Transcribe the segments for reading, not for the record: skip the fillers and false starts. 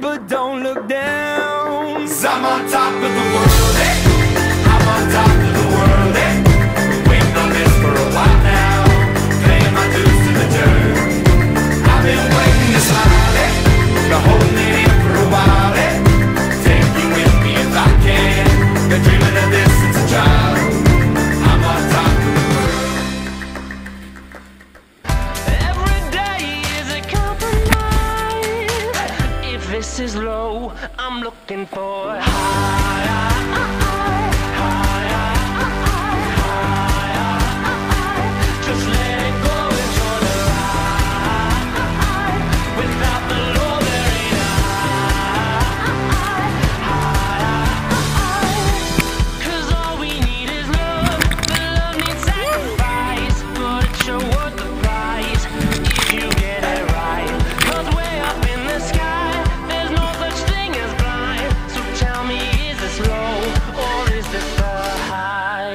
but don't look down. 'Cause I'm on top of the world, eh? I'm on top of the world, eh? Waiting on this for a while now, paying my dues to the dirt. I've been waiting to smile, eh? Been holding it in for a while, eh? Take you with me if I can. Been dreaming of this since a child. I'm on top of the world. Every day is a compromise. If this is low, I'm looking for higher. Just let it go, enjoy the ride. Without the low, there ain't high. 'Cause all we need is love, but love needs sacrifice. But it's sure worth the price if you get it right. 'Cause way up in the sky, there's no such thing as blind. So tell me, is this low or is this the high?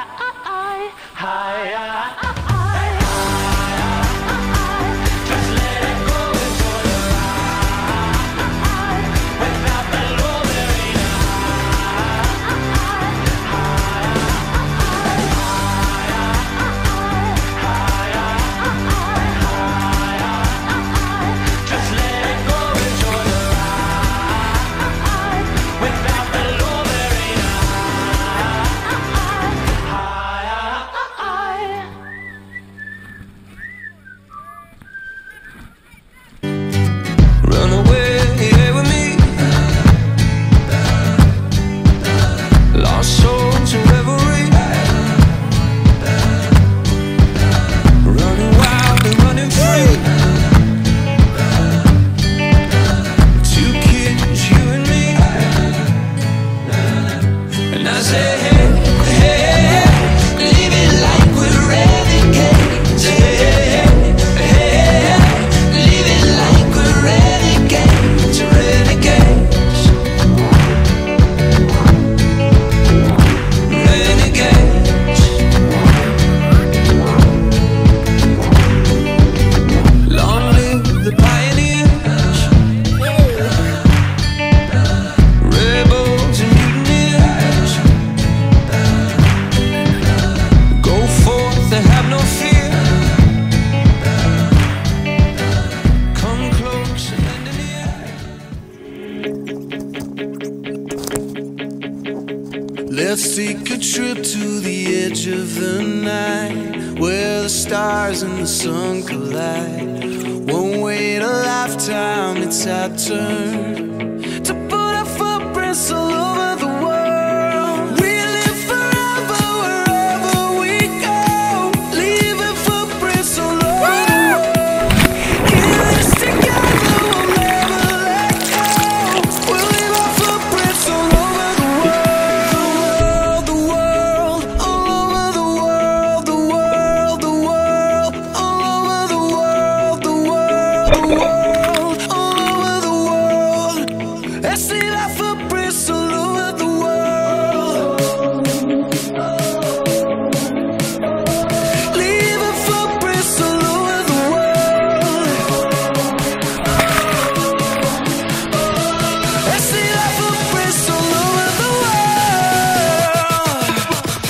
Just let it go, enjoy the ride. Without the low, there ain't just let it go, enjoy the ride. Without the low, there ain't Run away with me. Lost souls in revelry. Running wild and running free. Two kids, you and me. And I say, hey, hey, live it like we're renegades. Hey, hey, live it like we're renegades, renegades, renegades. Long live the pioneers, rebels and mutineers. Go forth, they have no fear. Come close and lend an ear. Let's take a trip to the edge of the night, where the stars and the sun collide. Won't wait a lifetime, it's our turn to put our footprints all over the world. We live forever wherever we go, leaving footprints all over the world. In this together, we'll never let go. We'll leave our footprints all over the world. The world, all over the world. The world, the world, all over the world. The world, the world, all over the world. Let's leave our footprints all over the world. Leaving footprints all over the world. Let's leave our footprints all over the world.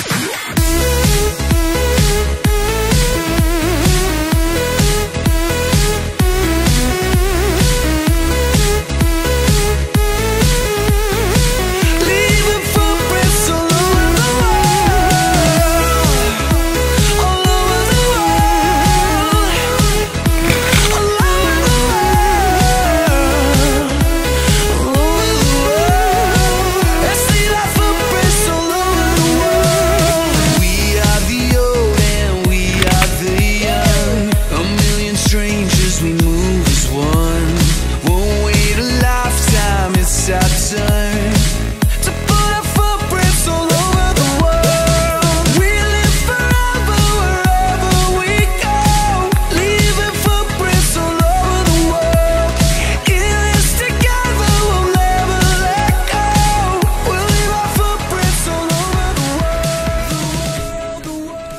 Leaving footprints all over the world. All over the world. All over the world. All over the world. Let's leave our footprints all over the world. We are the old and we are the young. A million strangers, we move as one. Won't wait a lifetime, it's our turn to put our footprints all over the world. We live forever wherever we go, leaving footprints all over the world. In this together, we'll never let go. We'll leave our footprints all over the world. The world, the world.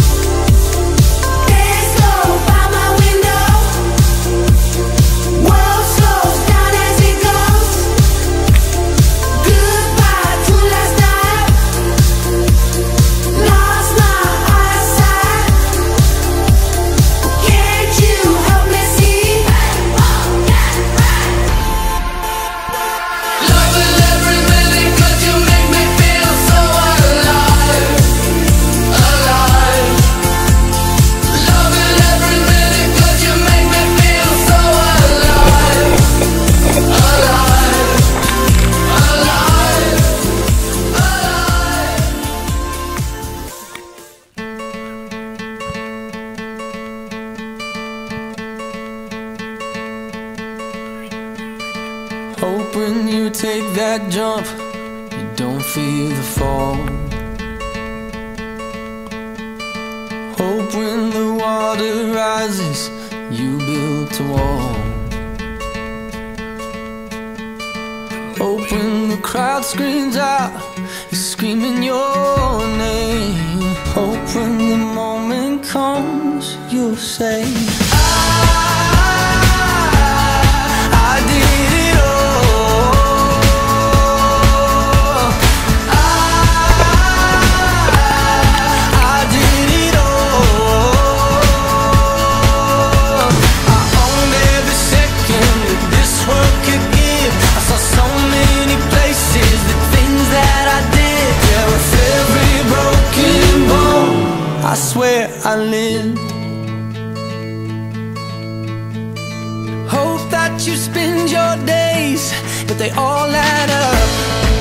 Dance slow by my window. World slows down as it goes. Hope when you take that jump, you don't feel the fall. Hope when the water rises, you build a wall. Hope when the crowd screams out, you're screaming your name. Hope when the moment comes, you'll say, I did it all. I did it all. I owned every second that this world could give. I saw so many places, the things that I did. Yeah, with every broken bone, I swear I lived. Hope that you spend your days, but they all add up.